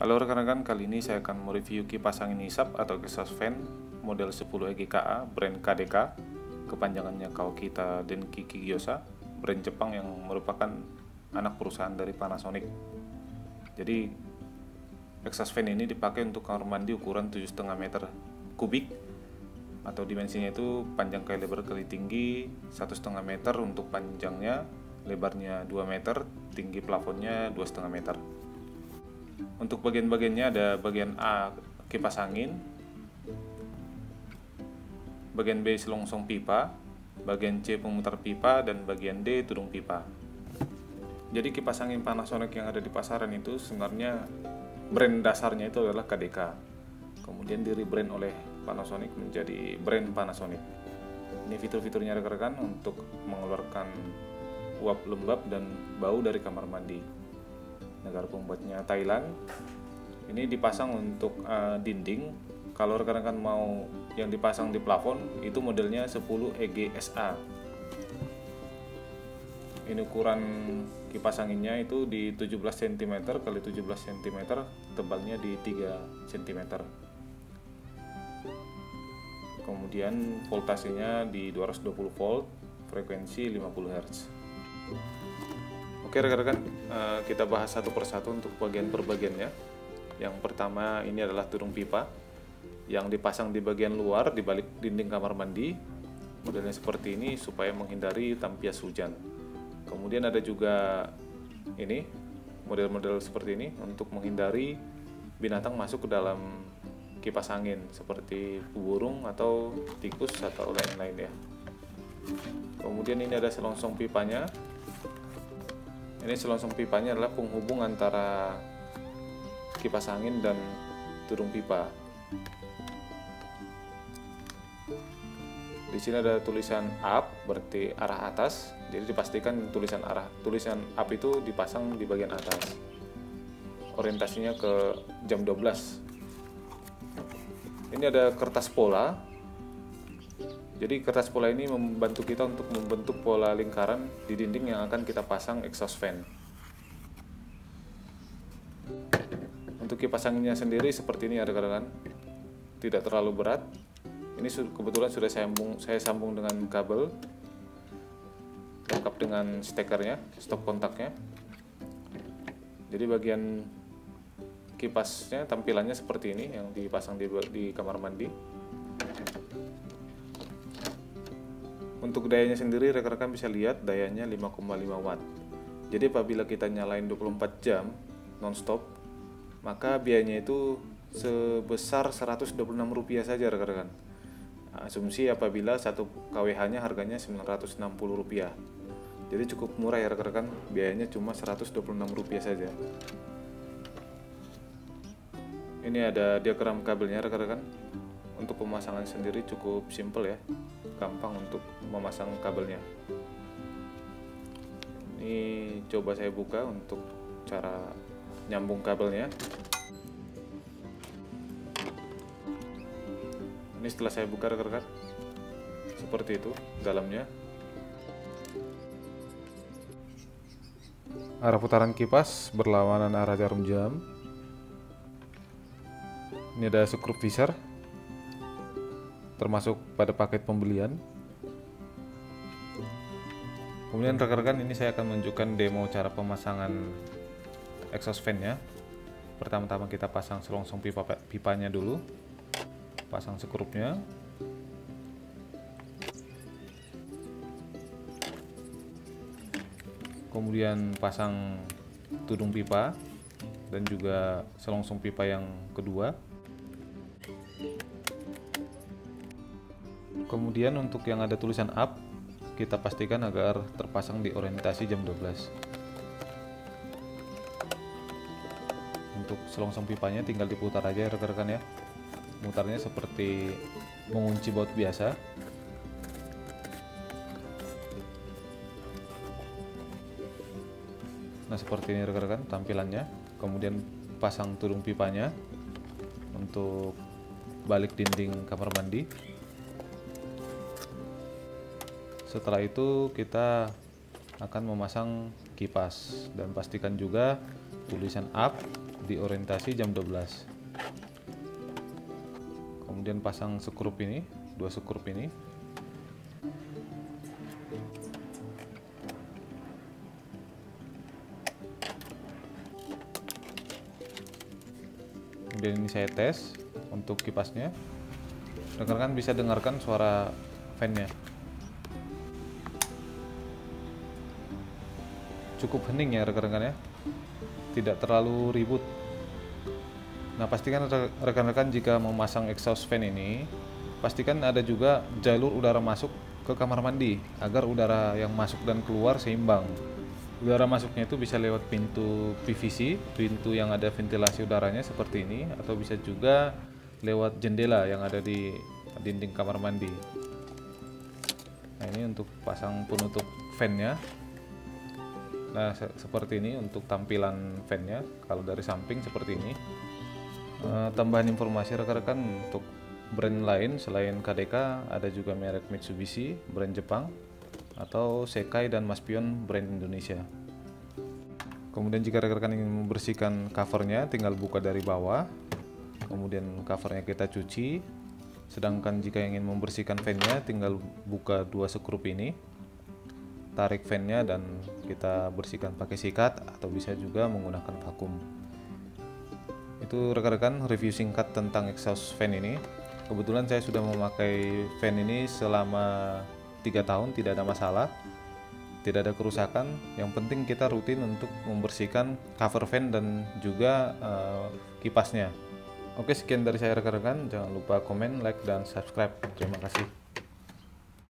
Halo rekan-rekan, kali ini saya akan mereview kipas angin isap atau exhaust fan model 10 EGKA brand KDK, kepanjangannya Kawakita Denki Kigyosa, brand Jepang yang merupakan anak perusahaan dari Panasonic. Jadi exhaust fan ini dipakai untuk kamar mandi ukuran 7,5 meter kubik, atau dimensinya itu panjang kali lebar kali tinggi 1,5 meter untuk panjangnya, lebarnya 2 meter, tinggi plafonnya 2,5 meter. Untuk bagian-bagiannya ada bagian A kipas angin, bagian B selongsong pipa, bagian C pemutar pipa, dan bagian D tudung pipa. Jadi kipas angin Panasonic yang ada di pasaran itu sebenarnya brand dasarnya itu adalah KDK. Kemudian di rebrand oleh Panasonic menjadi brand Panasonic. Ini fitur-fiturnya rekan-rekan untuk mengeluarkan uap lembab dan bau dari kamar mandi. Negara pembuatnya Thailand. Ini dipasang untuk dinding. Kalau rekan-rekan mau yang dipasang di plafon, itu modelnya 10 EGSA. Ini ukuran kipas anginnya itu di 17 cm x 17 cm, tebalnya di 3 cm. Kemudian voltasenya di 220 volt, frekuensi 50 Hz. Oke rekan-rekan, kita bahas satu persatu untuk bagian per bagiannya. Yang pertama ini adalah tudung pipa yang dipasang di bagian luar di balik dinding kamar mandi. Modelnya seperti ini supaya menghindari tampias hujan. Kemudian ada juga ini model-model seperti ini untuk menghindari binatang masuk ke dalam kipas angin seperti burung atau tikus atau lain-lain ya. Kemudian ini ada selongsong pipanya. Ini selongsong pipanya adalah penghubung antara kipas angin dan tudung pipa. Di sini ada tulisan up, berarti arah atas. Jadi dipastikan tulisan up itu dipasang di bagian atas. Orientasinya ke jam 12. Ini ada kertas pola. Jadi kertas pola ini membantu kita untuk membentuk pola lingkaran di dinding yang akan kita pasang exhaust fan. Untuk kipas anginnya sendiri seperti ini ya rekan-rekan, tidak terlalu berat. Ini kebetulan sudah saya sambung dengan kabel, lengkap dengan stekernya, stop kontaknya. Jadi bagian kipasnya tampilannya seperti ini yang dipasang di kamar mandi. Untuk dayanya sendiri rekan-rekan bisa lihat dayanya 5,5 watt. Jadi apabila kita nyalain 24 jam nonstop, maka biayanya itu sebesar Rp126 saja rekan-rekan. Asumsi apabila 1 kWh nya harganya Rp960. Jadi cukup murah ya rekan-rekan, biayanya cuma Rp126 saja. Ini ada diagram kabelnya rekan-rekan. Untuk pemasangan sendiri cukup simple ya, gampang untuk memasang kabelnya. Ini coba saya buka untuk cara nyambung kabelnya. Ini setelah saya buka rekan-rekan, seperti itu dalamnya. Arah putaran kipas berlawanan arah jarum jam. Ini ada supervisor termasuk pada paket pembelian. Kemudian rekan-rekan, ini saya akan menunjukkan demo cara pemasangan exhaust fan-nya. Pertama-tama kita pasang selongsong pipanya dulu, pasang sekrupnya. Kemudian pasang tudung pipa dan juga selongsong pipa yang kedua. Kemudian untuk yang ada tulisan up, kita pastikan agar terpasang di orientasi jam 12. Untuk selongsong pipanya tinggal diputar aja rekan-rekan ya. Mutarnya seperti mengunci baut biasa. Nah seperti ini rekan-rekan tampilannya. Kemudian pasang tudung pipanya untuk balik dinding kamar mandi. Setelah itu kita akan memasang kipas dan pastikan juga tulisan up di orientasi jam 12. Kemudian pasang skrup ini, 2 skrup ini. Kemudian ini saya tes untuk kipasnya. Rekan-rekan bisa dengarkan suara fan-nya. Cukup hening ya rekan-rekan ya, tidak terlalu ribut. Nah, pastikan rekan-rekan jika memasang exhaust fan ini, pastikan ada juga jalur udara masuk ke kamar mandi agar udara yang masuk dan keluar seimbang. Udara masuknya itu bisa lewat pintu PVC, pintu yang ada ventilasi udaranya seperti ini, atau bisa juga lewat jendela yang ada di dinding kamar mandi. Nah, ini untuk pasang penutup fan-nya. Nah, seperti ini untuk tampilan fan-nya. Kalau dari samping seperti ini. Tambahan informasi rekan-rekan, untuk brand lain selain KDK ada juga merek Mitsubishi brand Jepang, atau Sekai dan Maspion brand Indonesia. Kemudian jika rekan-rekan ingin membersihkan covernya, tinggal buka dari bawah, kemudian covernya kita cuci. Sedangkan jika ingin membersihkan fan-nya, tinggal buka 2 skrup ini, tarik fan-nya dan kita bersihkan pakai sikat atau bisa juga menggunakan vakum. Itu rekan-rekan review singkat tentang exhaust fan ini. Kebetulan saya sudah memakai fan ini selama 3 tahun, tidak ada masalah, tidak ada kerusakan. Yang penting kita rutin untuk membersihkan cover fan dan juga kipasnya. Oke, sekian dari saya rekan-rekan. Jangan lupa komen, like, dan subscribe. Terima kasih.